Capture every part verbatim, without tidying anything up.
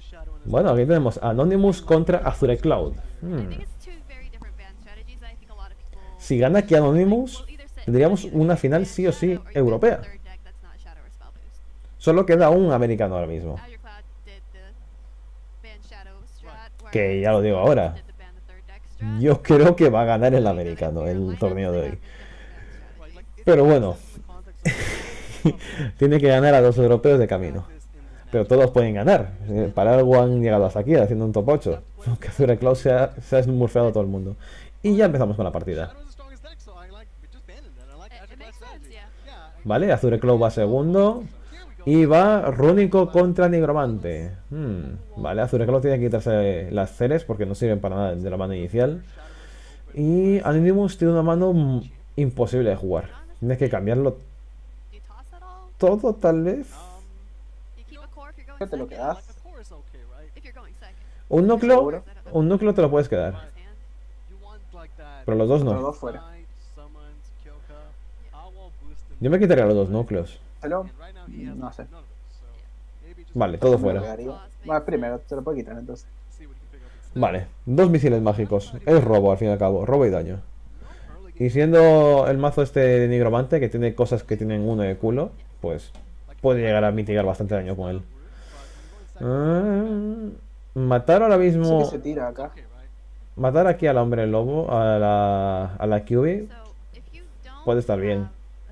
Bueno, aquí tenemos Anonymous contra Azure Cloud. Hmm. Si gana aquí Anonymous, tendríamos una final sí o sí europea. Solo queda un americano ahora mismo. Que ya lo digo ahora. Yo creo que va a ganar el americano el torneo de hoy. Pero bueno. Tiene que ganar a los europeos de camino. Pero todos pueden ganar. Para algo han llegado hasta aquí haciendo un top ocho. Aunque Azure Cloud se ha, se ha smurfeado a todo el mundo. Y ya empezamos con la partida. Vale, Azure Cloud va segundo. Y va Rúnico contra Nigromante. Hmm, vale, Azure Cloud tiene que quitarse las ceres porque no sirven para nada de la mano inicial. Y Anonymous tiene una mano imposible de jugar. Tienes que cambiarlo todo, tal vez. ¿Qué te lo quedas? Un núcleo, un núcleo te lo puedes quedar. Pero los dos Los no. dos fuera. Yo me quitaría los dos núcleos. ¿Hello? No sé. Vale, todo Me lo fuera. quedaría. Bueno, primero, te lo puedo quitar entonces. Vale, dos misiles mágicos. Es robo al fin y al cabo, robo y daño. Y siendo el mazo este de Nigromante, que tiene cosas que tienen uno de culo, pues puede llegar a mitigar bastante daño con él. Ah, matar ahora Sí mismo... que se tira acá. Matar aquí al hombre lobo, a la, a la Q B, puede estar bien.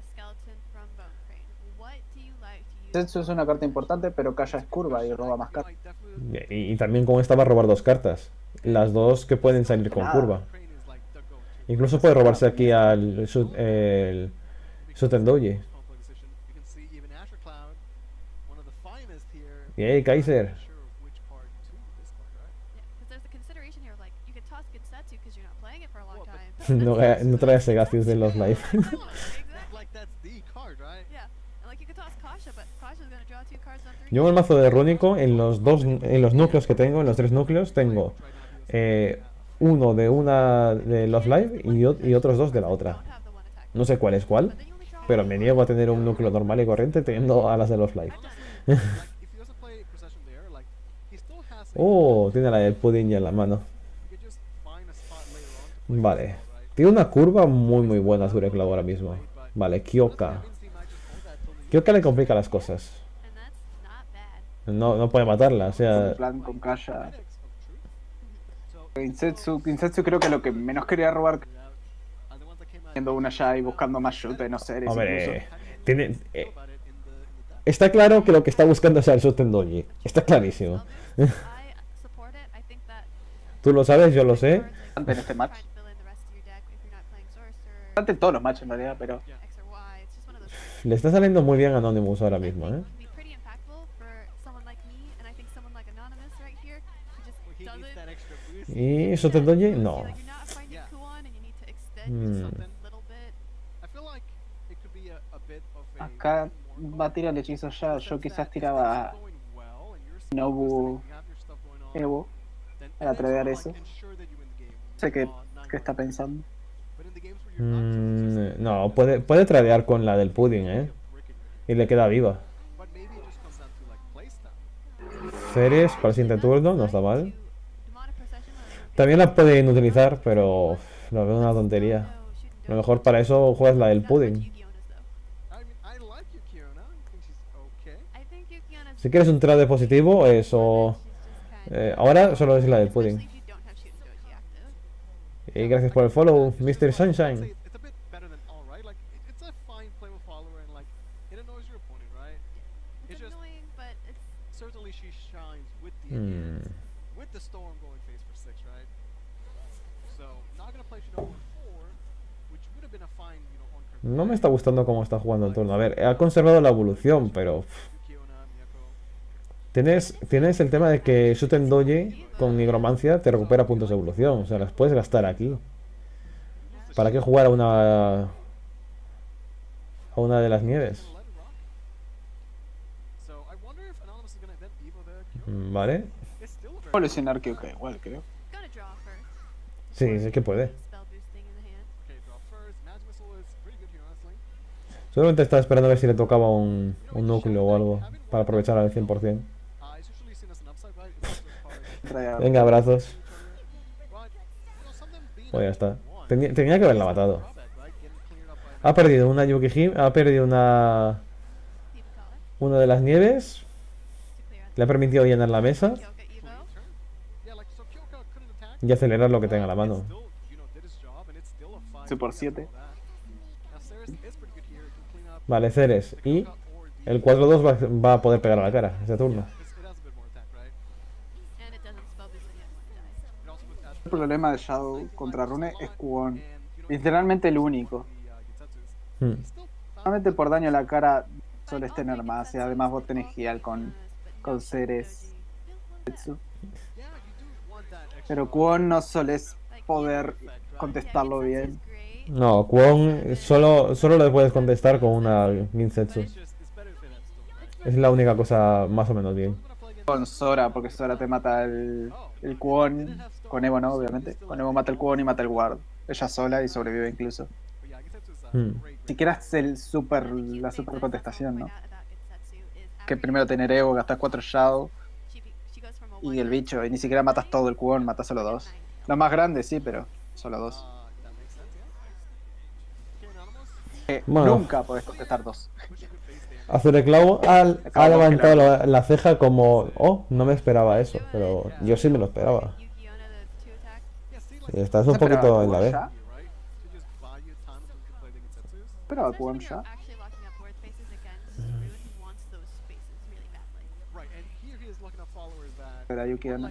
Zetsu es una carta importante, pero Kaya es curva y roba más cartas. Y, y también con esta va a robar dos cartas. Las dos que pueden salir con curva. Incluso puede robarse aquí al el Sutendoji. Y ahí, Kaiser. No, no trae Segacius de los live. Yo en el mazo de Rúnico, en los dos, en los núcleos que tengo, en los tres núcleos, tengo eh, uno de una de los live y, y otros dos de la otra. No sé cuál es cuál, pero me niego a tener un núcleo normal y corriente teniendo a las de los live. Oh, tiene la del pudding ya en la mano. Vale. Tiene una curva muy muy buena Azure Cloud ahora mismo. Vale, Kyoka. Kyoka le complica las cosas. No, no puede matarla, o sea... En plan con Kaya. Kinsetsu, Kinsetsu creo que lo que menos quería robar haciendo una ya y buscando más shoot no sé. Hombre, tiene... Eh, está claro que lo que está buscando es el Sutendoji. Está clarísimo. Tú lo sabes, yo lo sé. En este match. En todos los matches en realidad, pero... Le está saliendo muy bien a Anonymous ahora mismo, ¿eh? ¿Y Sutendoji? No. Hmm. Acá va a tirar el hechizo ya. Yo quizás tiraba Nobu Evo para tradear eso. No sé qué, qué está pensando. Mm, no, puede, puede tradear con la del pudding, ¿eh? Y le queda viva. Ceres para el siguiente turno, no está mal. También la pueden utilizar, pero lo veo una tontería. A lo mejor para eso juegas la del pudding. Si quieres un trade positivo, eso... Eh, ahora solo es la del pudding. Y gracias por el follow, mister Sunshine. Hmm. No me está gustando cómo está jugando el turno. A ver, ha conservado la evolución, pero... Tienes, tienes el tema de que Sutendoji con Nigromancia te recupera puntos de evolución. O sea, las puedes gastar aquí. ¿Para qué jugar a una... a una de las nieves? Vale. Evolucionar que okay, igual creo. Sí, sí que puede. Seguramente estaba esperando a ver si le tocaba un, un núcleo o algo para aprovechar al cien por cien. Venga, abrazos. Pues ya está. Tenía, tenía que haberla matado. Ha perdido una Yukihime, ha perdido una... Una de las nieves. Le ha permitido llenar la mesa. Y acelerar lo que tenga a la mano. Sí, por siete. Vale, Ceres. Y el cuatro dos va, va a poder pegar a la cara ese turno. El problema de Shadow contra Rune es Kwon. Literalmente el único. Hmm. Normalmente por daño a la cara sueles tener más. Y además vos tenés Gial con, con Ceres. Pero Kwon no solés poder contestarlo bien. No, Kwon solo, solo le puedes contestar con una Ginsetsu. Es la única cosa más o menos bien. Con Sora, porque Sora te mata el, el Kwon. Con Evo no, obviamente. Con Evo mata el Kwon y mata el Ward. Ella sola y sobrevive incluso. Hmm. Si quieras el super, la super contestación, ¿no? Que primero tener Evo, gastas cuatro Shadow y el bicho, y ni siquiera matas todo el Kwon, matas solo dos. Los más grandes sí, pero solo dos. Eh, Bueno. Nunca podés contestar dos. Azureclavo ha, ha Acabo levantado de la, la ceja como... Oh, no me esperaba eso, pero yo sí me lo esperaba. Y estás un poquito en la B. Pero Kwon ya. Pero Yuki no.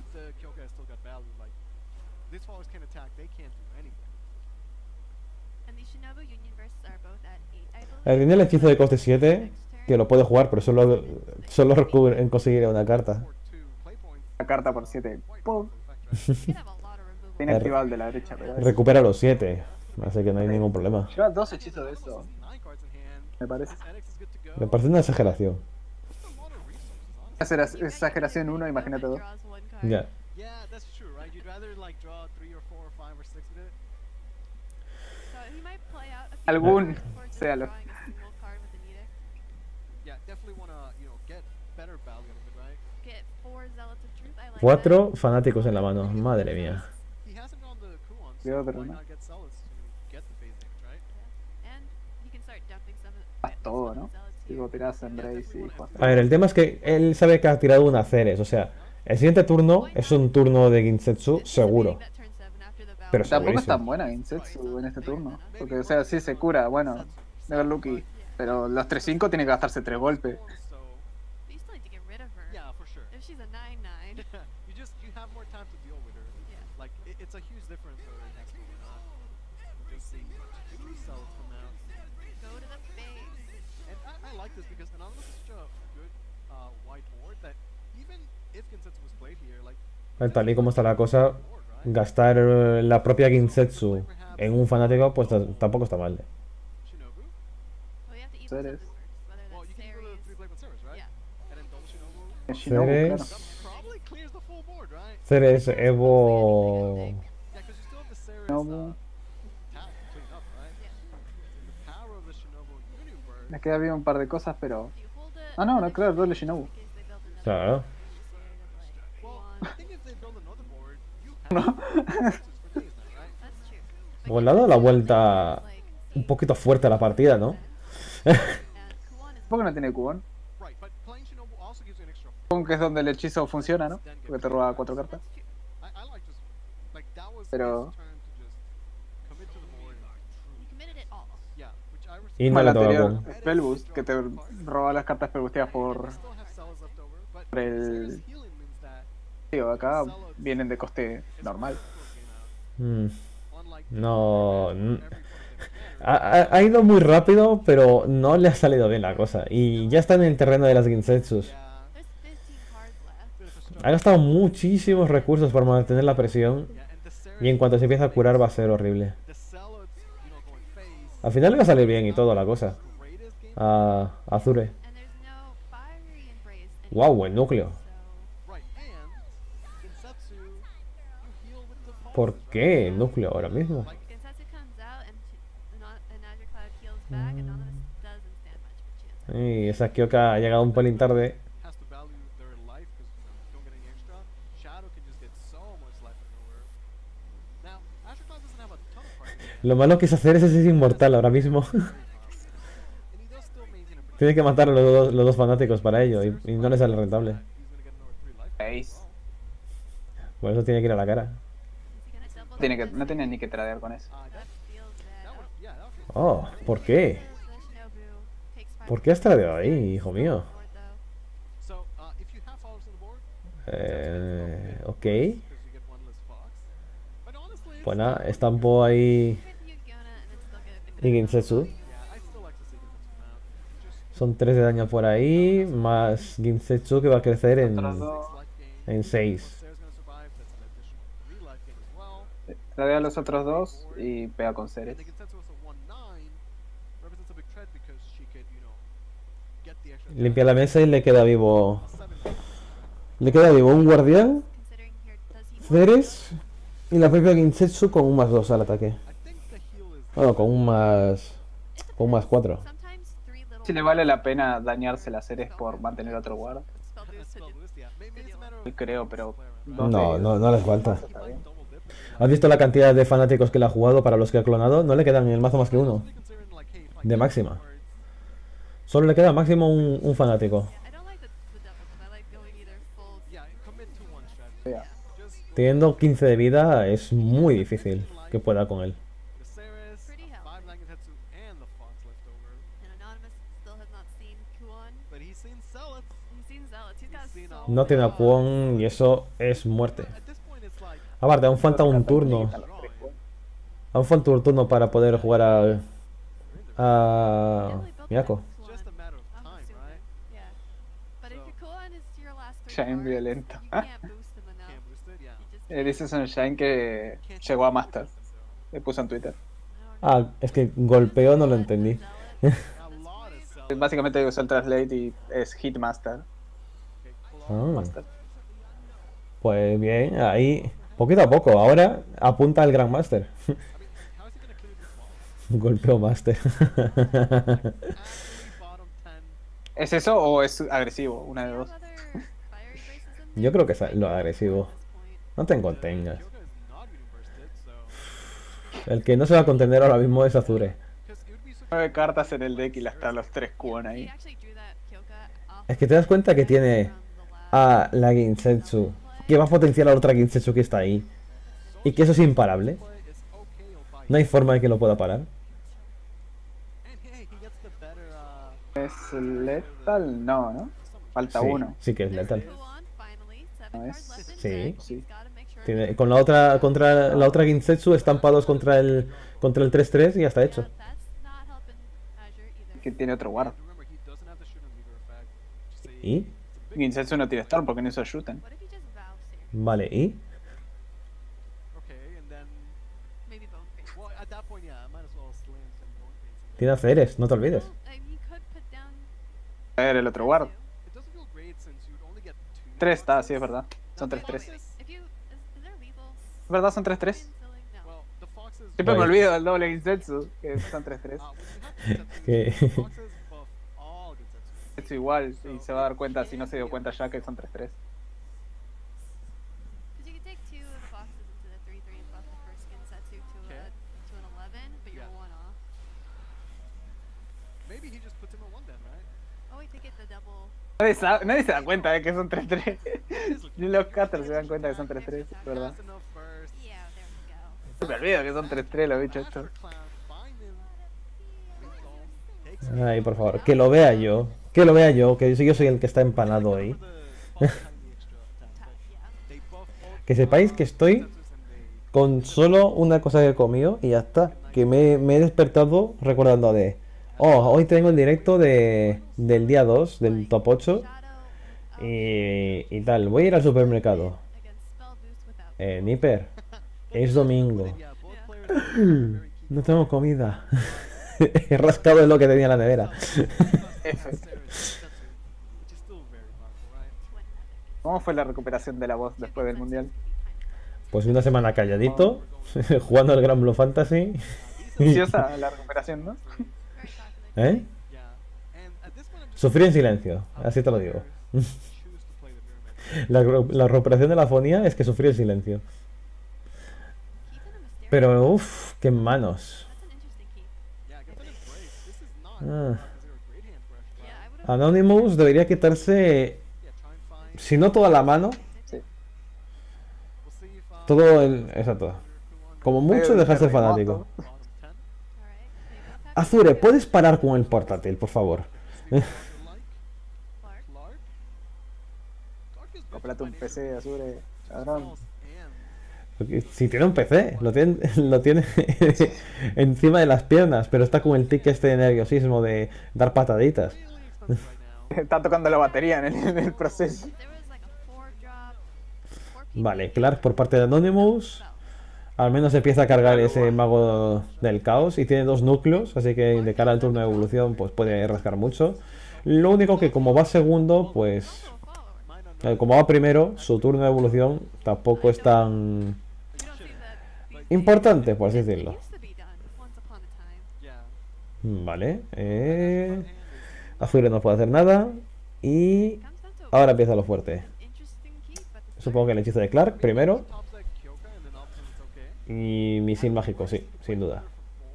El tiene el hechizo de coste siete, que lo puede jugar, pero solo, solo recubre en conseguir una carta. La carta por siete. ¡Pum! Tiene activado el de la derecha, pero es... Recupera los siete, así que no hay ningún problema. Lleva dos hechizos de eso. Me parece. Me parece una exageración. Hacer exageración uno, imagínate dos. Ya. Algún, séalo. Cuatro fanáticos en la mano, madre mía. De otro, ¿no? Haz todo, ¿no? Digo, tirás Embrace y juegas. A ver, el tema es que él sabe que ha tirado una Ceres, o sea, el siguiente turno es un turno de Ginsetsu seguro. Pero Tampoco es segurísimo. tan buena Ginsetsu en este turno. Porque, o sea, sí se cura, bueno, Never Lucky. Pero los tres cinco tiene que gastarse tres golpes. Tal y como está la cosa, gastar eh, la propia Ginsetsu en un fanático, pues t- tampoco está mal. Ceres. Ceres. Ceres, Evo. Shinobu. Me queda bien un par de cosas, pero... Ah, no, no, claro, doble Shinobu. Claro. ¿No? Pues le ha dado la vuelta un poquito fuerte a la partida, ¿no? ¿Por qué no tiene Kwon? Kwon que es donde el hechizo funciona, ¿no? Porque te roba cuatro cartas. Pero... Y no Como el le toca anterior, con. Spellboost, que te roba las cartas spellboosteadas por... por el... Tío, acá vienen de coste normal. Mm, no. n- Ha, ha- ha ido muy rápido, pero no le ha salido bien la cosa. Y ya está en el terreno de las Ginsetsus. Ha gastado muchísimos recursos para mantener la presión. Y en cuanto se empieza a curar va a ser horrible. Al final le va a salir bien y todo la cosa. A a Azure. Wow, buen núcleo. ¿Por qué el núcleo ahora mismo? Y esa Kyoka ha llegado un pelín tarde. Lo malo que es hacer es ese inmortal ahora mismo. Tiene que matar a los dos, los dos fanáticos para ello y, y no le sale rentable. Ace. Por eso tiene que ir a la cara. Tiene que, no tiene ni que tradear con eso. Oh, ¿por qué? ¿Por qué has tradeado ahí, hijo mío? Eh, ok. Pues nada, estampó ahí y Ginsetsu. Son tres de daño por ahí, más Ginsetsu que va a crecer en, en seis. Tradea a los otros dos y pega con Ceres. Limpia la mesa y le queda vivo. Le queda vivo un guardián, Ceres y la propia Ginsetsu con un más dos al ataque. Bueno, con un más. Con un más cuatro. Si le vale la pena dañarse las Ceres por mantener otro guard. Creo, pero. No, no, no les falta. ¿Has visto la cantidad de fanáticos que le ha jugado para los que ha clonado? No le quedan en el mazo más que uno. De máxima. Solo le queda máximo un, un fanático. Teniendo quince de vida es muy difícil que pueda con él. No tiene a Kwon y eso es muerte. Aparte, aún falta un turno. Aún falta un turno para poder jugar a... a... Miyako. Shine violento. Dice Sunshine que llegó a Master. Le puso en Twitter. Ah, es que golpeó, no lo entendí. Básicamente usó el translate y es Hitmaster. Ah. Pues bien, ahí poquito a poco. Ahora apunta al Grandmaster. Golpeo Master. ¿Es eso o es agresivo? Una de dos. Yo creo que es lo agresivo. No te contengas. El que no se va a contener ahora mismo es Azure. Nueve cartas en el deck y las están los tres Kwon ahí. Es que te das cuenta que tiene a la Ginsetsu, que va a potenciar a la otra Ginsetsu que está ahí, y que eso es imparable. No hay forma de que lo pueda parar. ¿Es letal? No, ¿no? Falta sí, uno. Sí que es letal. ¿No es? Sí. Sí. Tiene, con la otra contra la otra Ginsetsu estampados contra el contra el tres tres y ya está hecho. Que tiene otro guard. ¿Y? Ginsetsu no tiene Storm porque no hizo Shooten. Vale, ¿y? Tiene a Ceres, no te olvides. A ver, el otro guard. tres está, sí, es verdad. Son tres tres. ¿Es verdad? Son tres tres. Siempre me olvido del doble Ginsetsu, que son tres tres. que... Es igual, y se va a dar cuenta si no se dio cuenta ya que son tres tres. Nadie, sabe, nadie se da cuenta de que son tres tres. Ni los casters se dan cuenta que son tres tres, ¿verdad? Se me olvida que son tres tres los bichos estos. Ay, por favor, que lo vea yo. Que lo vea yo, que yo soy el que está empanado ahí. Que sepáis que estoy con solo una cosa que he comido y ya está. Que me, me he despertado recordando de... Oh, hoy tengo el directo de, del día dos, del top ocho. Y, y tal, voy a ir al supermercado. Eh, Nipper, es domingo. No tengo comida. He rascado en lo que tenía en la nevera. ¿Cómo fue la recuperación de la voz después del mundial? Pues una semana calladito, jugando al Gran Blue Fantasy. Ansiosa la recuperación, ¿no? ¿Eh? Sufrí en silencio, así te lo digo. La, la recuperación de la fonía es que sufrí en silencio. Pero, uff, qué manos. Ah. Anonymous debería quitarse, si no toda la mano, Sí. todo el... Exacto. Como mucho dejarse fanático. Azure, ¿puedes parar con el portátil, por favor? Cómprate un P C, Azure, cabrón. Porque si tiene un P C, lo tiene, lo tiene encima de las piernas, pero está con el tic este de nerviosismo de dar pataditas. Está tocando la batería en el, en el proceso. Vale, Clark por parte de Anonymous. Al menos empieza a cargar ese mago del caos y tiene dos núcleos, así que de cara al turno de evolución pues puede rascar mucho. Lo único que como va segundo, pues... eh, como va primero, su turno de evolución tampoco es tan importante, por así decirlo. Vale. Eh... Azure no puede hacer nada. Y ahora empieza lo fuerte. Supongo que el hechizo de Clark primero. Y misil mágico, sí, sin duda.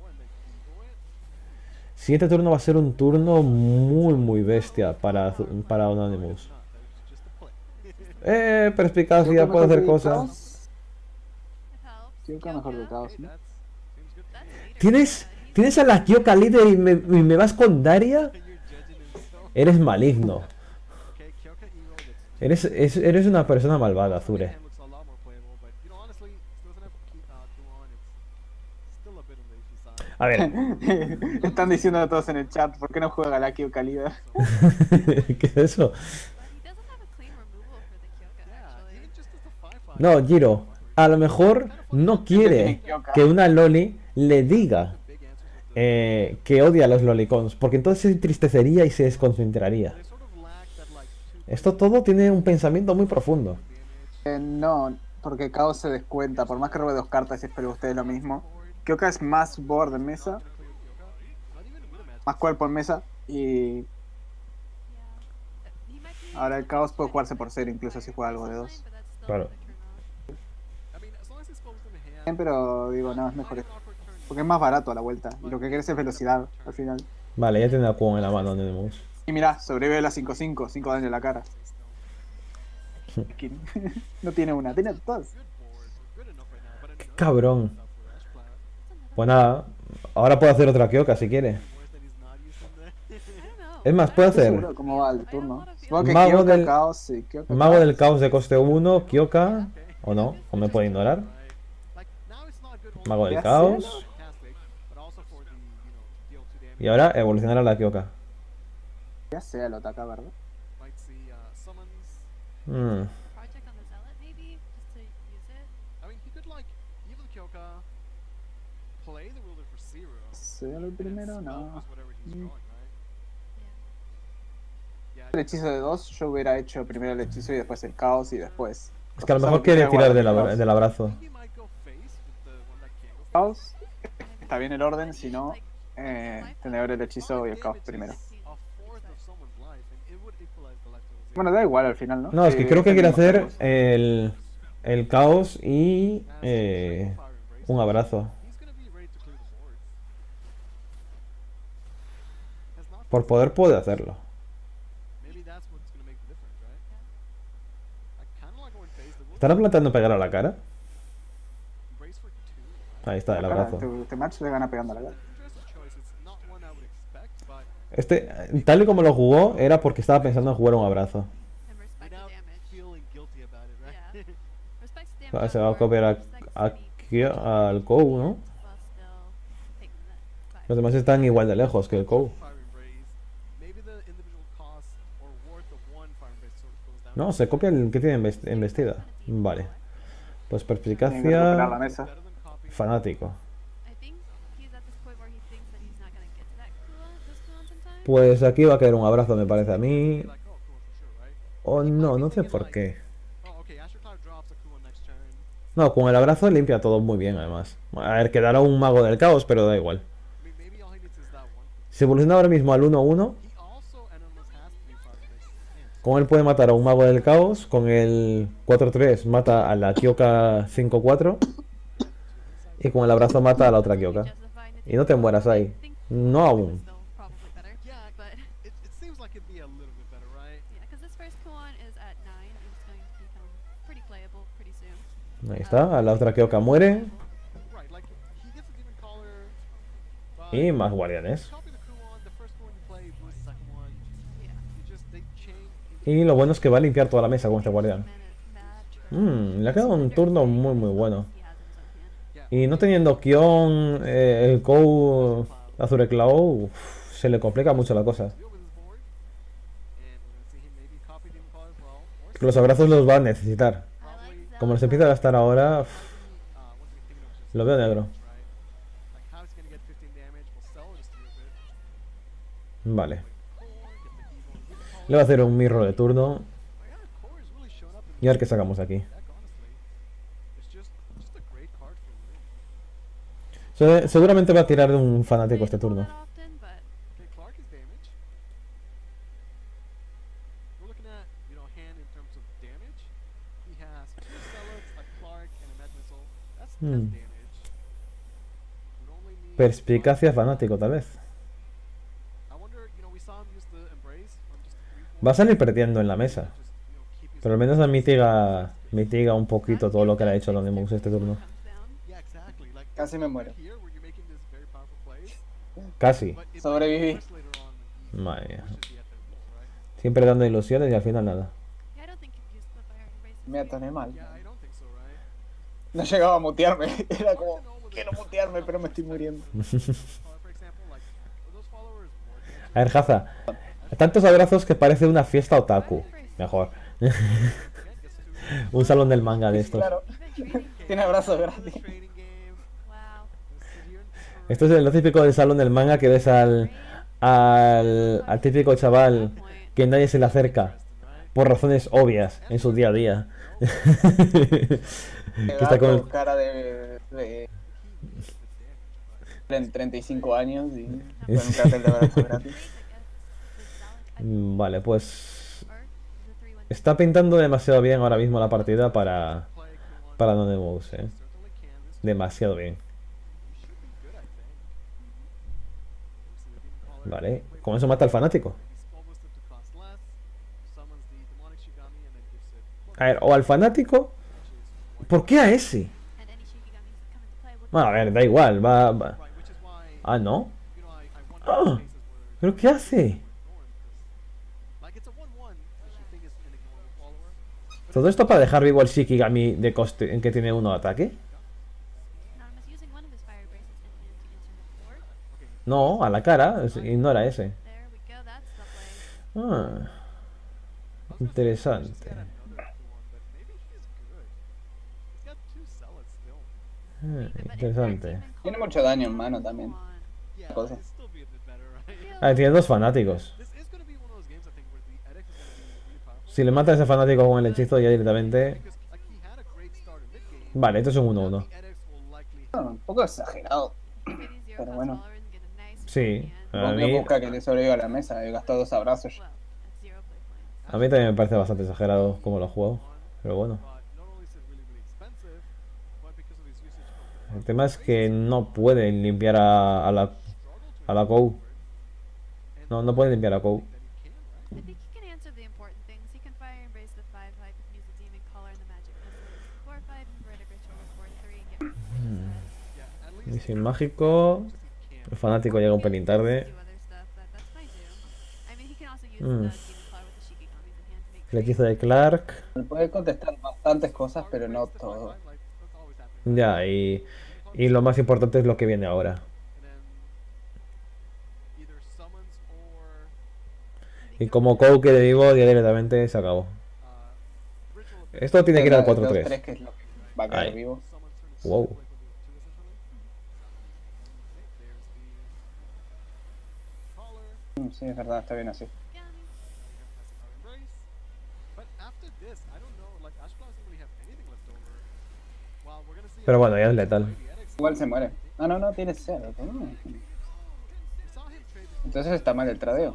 Siguiente turno va a ser un turno muy, muy bestia para, para Anonymous. Eh, perspicacia, puede hacer cosas. Kyoka mejor de caos, ¿no? ¿Tienes, ¿Tienes a la Kyoka líder y me, y me vas con Daria? Eres maligno. Eres, es, eres una persona malvada, Azure. A ver. Están diciendo todos en el chat, ¿por qué no juega la Kyoka líder? ¿Qué es eso? No, Giro, a lo mejor no quiere que una loli le diga eh, que odia a los lolicons, porque entonces se entristecería y se desconcentraría. Esto todo tiene un pensamiento muy profundo. Eh, no, porque Caos se descuenta, por más que robe dos cartas y espero ustedes lo mismo. Kyoka es más board en mesa, más cuerpo en mesa, y ahora el Caos puede jugarse por cero, incluso si juega algo de dos. Claro. Pero digo, no, es mejor esto, porque es más barato a la vuelta, y lo que quieres es velocidad al final. Vale, ya tiene a Kuon en la mano, Anonymous. Y mira, sobrevive la cinco cinco, cinco daño en la cara. No tiene una, tiene todas. Qué cabrón. Pues nada, ahora puedo hacer otra Kyoka si quiere. Es más, puedo hacer ¿Cómo va el turno? Supongo que Mago Kyoka, del Caos, sí, Kyoka, Mago Caos. del Caos de coste uno, Kyoka, o no, o me puede ignorar. Mago del Ya Caos. sé, Y ahora evolucionar a la Kyoka. Ya sea, lo ataca, ¿verdad? Mm. ¿Sea el primero? No. El hechizo de dos, yo hubiera hecho primero el hechizo y después el caos y después. Es que a lo mejor quiere tirar del, abra del abrazo. Caos. Está bien el orden, si no, eh, tendría que ver el hechizo y el caos primero. Bueno, da igual al final, ¿no? No, es que Sí, creo que quiere hacer tenemos. el, el caos y eh, un abrazo. Por poder puede hacerlo. ¿Estará planteando pegar a la cara? Ahí está, el abrazo. Este match le gana pegando a la cara. Este, tal y como lo jugó, era porque estaba pensando en jugar un abrazo. Se va a copiar a, a, al Kou, ¿no? Los demás están igual de lejos que el Kou. No, se copia el que tiene en vestida. Vale. Pues perspicacia. Fanático. Pues aquí va a caer un abrazo, me parece a mí. O no, no sé por qué. No, con el abrazo limpia todo muy bien, además. A ver, quedará un mago del caos, pero da igual. Si evoluciona ahora mismo al uno uno, con él puede matar a un mago del caos. Con el cuatro tres mata a la Kyoka cinco cuatro. Y con el abrazo mata a la otra Kyoka. Y no te mueras ahí. No aún. Ahí está, la otra Kyoka muere. Y más guardianes. Y lo bueno es que va a limpiar toda la mesa con este guardián. Mm, le ha quedado un turno muy muy bueno. Y no teniendo Kion, eh, el Kou Azureclao, se le complica mucho la cosa. Los abrazos los va a necesitar. Como los empieza a gastar ahora, uff, lo veo negro. Vale. Le voy a hacer un mirror de turno. Y a ver qué sacamos aquí. Se- seguramente va a tirar de un fanático este turno. Hmm. Perspicacia fanático, tal vez. Va a salir perdiendo en la mesa. Pero al menos mitiga, mitiga un poquito todo lo que le ha hecho Anonymous este turno. Casi me muero. Casi. Sobreviví. Madre mía. Siempre dando ilusiones y al final nada. Me atoné mal. No llegaba a mutearme. Era como, quiero mutearme, pero me estoy muriendo. A ver, Haza. Tantos abrazos que parece una fiesta otaku. Mejor. Un salón del manga de estos. Claro. Tiene abrazos gratis. Esto es lo típico del salón del manga que ves al, al, al típico chaval que nadie se le acerca por razones obvias en su día a día. Que está con el... cara de, de treinta y cinco años y con un cartel de abrazos gratis. Vale, pues está pintando demasiado bien ahora mismo la partida para para Anonymous, eh. Demasiado bien. Vale, con eso mata al fanático. A ver, o al fanático. ¿Por qué a ese? Bueno, a ver, da igual, va, va. Ah, ¿no? Ah, ¿pero qué hace? ¿Todo esto para dejar vivo al Shikigami de coste en que tiene uno de ataque? No, a la cara, ignora ese. Ah, interesante. Ah, interesante. Tiene mucho daño en mano también. Cosa. Ah, tiene dos fanáticos. Si le mata a ese fanático con el hechizo ya directamente... Vale, esto es un uno uno. Ah, un poco exagerado. Pero bueno. Sí. A mí... busca que le sobreviva a la mesa. He gastado dos abrazos. A mí también me parece bastante exagerado como lo juego. Pero bueno. El tema es que no pueden limpiar a, a la a la Kou. No, no pueden limpiar a Kou. Y sin mágico, el fanático llega un pelín tarde. Mm. El hechizo de Clark. Puede contestar bastantes cosas, pero no todo. Ya, y, y lo más importante es lo que viene ahora. Y como Kou que le digo, directamente se acabó. Esto tiene que ir al cuatro tres. Va a quedar vivo. Wow. Sí, es verdad, está bien así. Pero bueno, ya es letal. Igual se muere. No, no, no, tiene cero. ¿No? Entonces está mal el tradeo.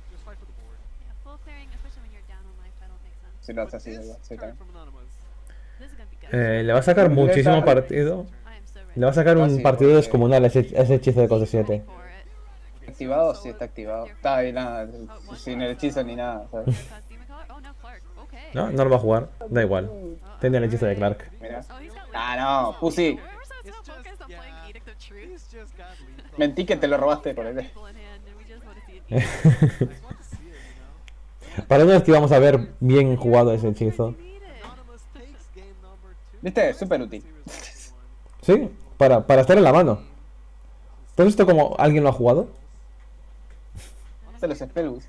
Si lo hace así, sí, también. Eh, le va a sacar muchísimo partido. Le va a sacar un partido descomunal ese, ese hechizo de coste siete. ¿Activado? Sí, está activado. Está ahí nada, sin el hechizo ni nada, ¿sabes? No, no lo va a jugar, da igual. Tenía el hechizo de Clark. Mira. Ah, no, Pussy. Mentí que te lo robaste por él. Para una vez que vamos a ver bien jugado ese hechizo. ¿Viste? Súper útil. Sí, para, para estar en la mano. ¿Tú has visto cómo alguien lo ha jugado? De los spellbooks.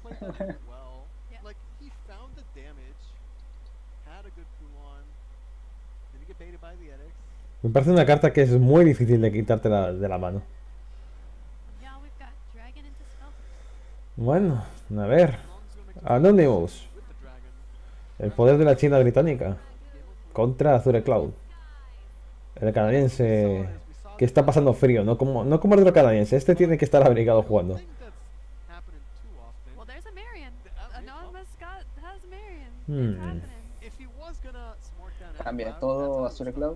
Me parece una carta que es muy difícil de quitarte la, de la mano. Bueno, a ver. Anonymous. El poder de la China británica. Contra Azure Cloud. El canadiense que está pasando frío, no como, no como el otro canadiense. Este tiene que estar abrigado jugando. Hmm. Cambia todo Azure Cloud.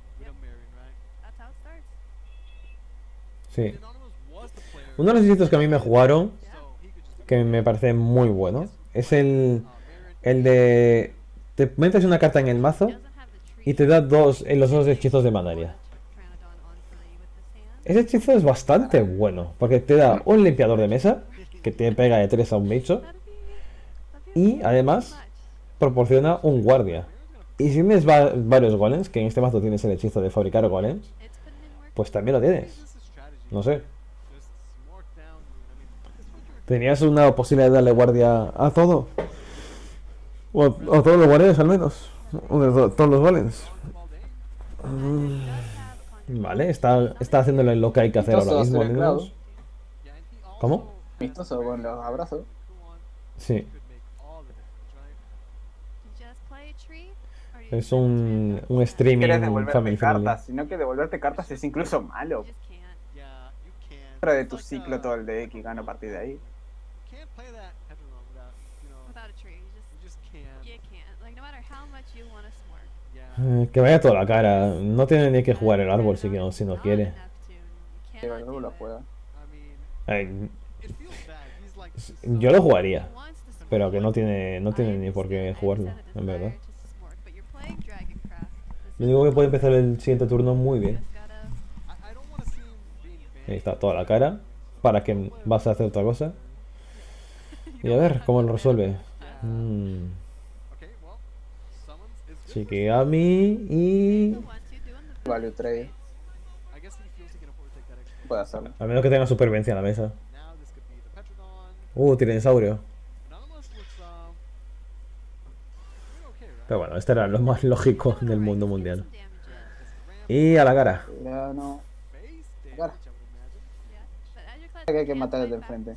Sí. Uno de los hechizos que a mí me jugaron, que me parece muy bueno, es el, el de... Te metes una carta en el mazo y te da dos en los dos hechizos de Manaria. Ese hechizo es bastante bueno, porque te da un limpiador de mesa, que te pega de tres a un bicho, y además proporciona un guardia. Y si tienes va varios golems, que en este mazo tienes el hechizo de fabricar golems, pues también lo tienes. No sé. ¿Tenías una posibilidad de darle guardia a todo? O a, o a todos los guardias al menos. O de to todos los golems. Mm, vale, está, está haciéndole lo que hay que hacer ahora mismo al menos. ¿Cómo? Vistoso con los abrazos. Sí. Es un, un streaming family friendly. Cartas, sino que devolverte cartas es incluso malo. Fuera de tu ciclo todo el deck y gano a partir de ahí. Eh, que vaya toda la cara. No tiene ni que jugar el árbol si, no, si no quiere. Sí, el árbol lo juega. Eh, yo lo jugaría, pero que no tiene, no tiene ni por qué jugarlo, en verdad. Lo único que puede empezar el siguiente turno muy bien. Ahí está toda la cara. Para que vas a hacer otra cosa. Y a ver cómo lo resuelve. Mm. Shikigami y... Value trade. Puede hacerlo. A menos que tenga supervivencia en la mesa. Uh, tiranosaurio. Pero bueno, este era lo más lógico del mundo mundial. Y a la cara. Ya no. Cara. Que hay que matar desde el frente.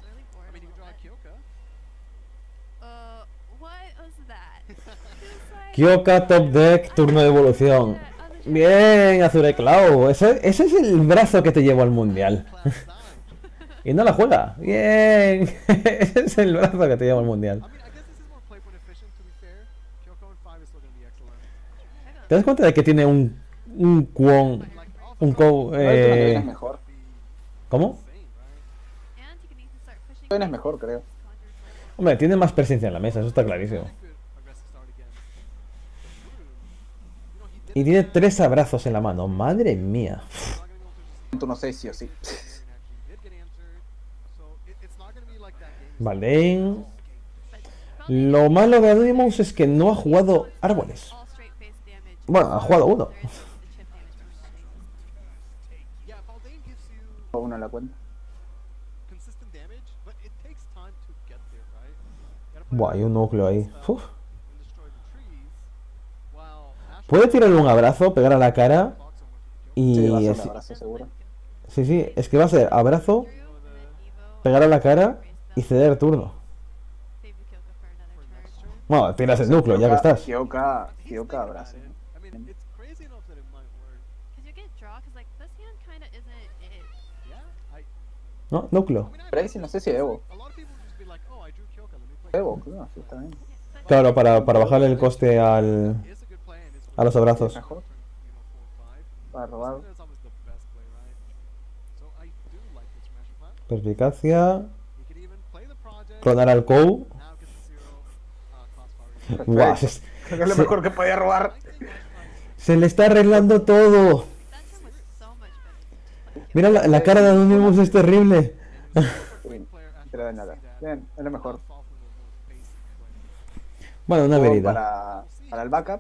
Kyoka top deck, turno de evolución. Bien, Azure Cloud. Ese, ese es el brazo que te llevó al mundial. Y no la juega. Bien. Ese es el brazo que te lleva al mundial. ¿Te das cuenta de que tiene un un Kwon, un Kwon, eh... mejor. ¿Cómo? Es mejor, creo. Hombre, tiene más presencia en la mesa, eso está clarísimo. Y tiene tres abrazos en la mano, madre mía. Tú no sé sí o sí. Vale. Lo malo de Anonymous es que no ha jugado árboles. Bueno, ha jugado uno. Uno en la cuenta. Buah, hay un núcleo ahí. Uf. Puede tirarle un abrazo, pegar a la cara y... Sí, va a ser es... un abrazo, seguro. sí, sí, es que va a ser abrazo, pegar a la cara y ceder turno. Bueno, tiras el núcleo, ya que estás. Kyoka, Kyoka abrazo. No, núcleo. Pero ahí sí no sé si Evo. Evo, claro, sí, está bien. Claro, para, para bajarle el coste al... A los abrazos. Mejor. Para robar. Perspicacia. Clonar al Kou. Guau, se, Creo que es lo se- mejor que podía robar. se le está arreglando todo. Mira la, la cara de Anonymous, es terrible. Bien, pero de nada. Bien, es lo mejor. Bueno, una Juego verita. Para, para el backup.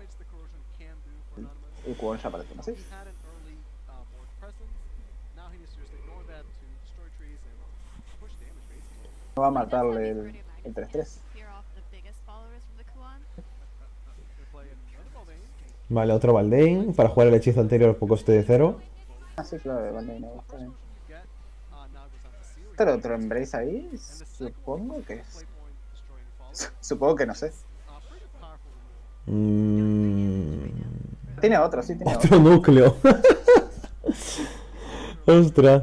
Y Kwon ya para el turno seis. No va a matarle el, el tres tres. Vale, otro Baldain para jugar el hechizo anterior por coste de cero. Ah, sí, claro, de Bandai no está bien. Pero otro Embrace ahí, supongo que es. Supongo que no sé. Mm, Tiene otro, sí, tiene otro. otro núcleo. Ostras.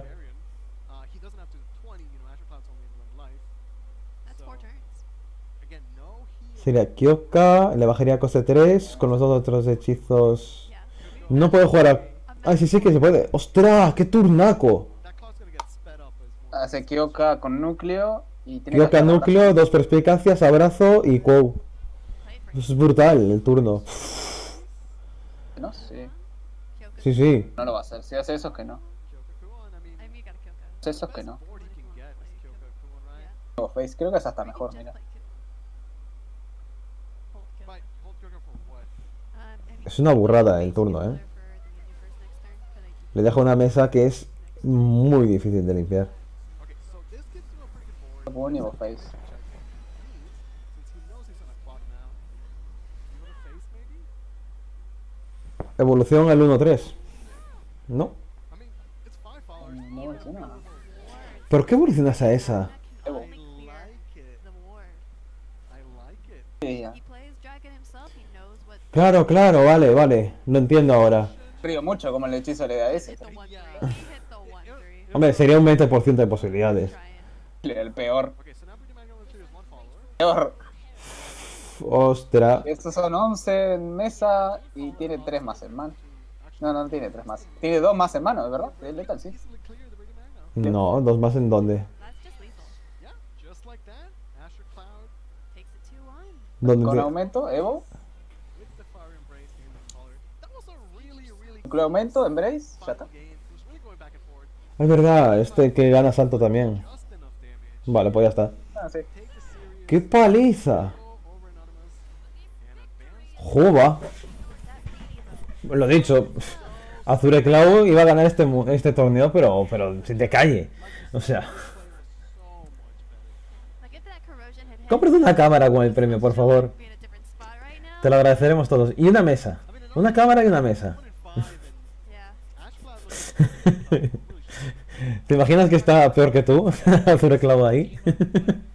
Sería Kyoka, le bajaría coste tres con los dos otros hechizos. No puede jugar a... Ah, sí, sí que se puede. ¡Ostras! ¡Qué turnaco! Hace Kyoka con núcleo y tiene Kyoka que núcleo, dos perspicacias, abrazo y Quo. Es brutal el turno. No sé. Sí, sí. No lo va a hacer. Si hace eso es que no. Si hace eso es que no. Oh, Face, creo que es hasta mejor, mira. Es una burrada el turno, ¿eh? Le dejo una mesa que es muy difícil de limpiar. Bonito Face. Evolución al uno tres. ¿No? No evoluciona. ¿Por qué evolucionas a esa? Evo. Sí, ya. Claro, claro, vale, vale. Lo entiendo ahora. Frío mucho como el hechizo le da ese. Hombre, sería un veinte por ciento de posibilidades. El peor. Peor. Ostras. Estos son once en mesa y tiene tres más en mano. No, no tiene tres más. Tiene dos más en mano, ¿verdad? El Lethal, sí. No, dos más en dónde. ¿Dónde Con te- aumento, Evo. Con aumento, Embrace, ya está. Es verdad, este que gana salto también. Vale, pues ya está. Ah, sí. ¡Qué paliza! ¡Jova! Lo dicho, Azure Cloud iba a ganar este, mu- este torneo, pero, pero sin de calle. O sea, cómprate una cámara con el premio, por favor. Te lo agradeceremos todos. Y una mesa. Una cámara y una mesa. ¿Te imaginas que está peor que tú? Azure Cloud ahí.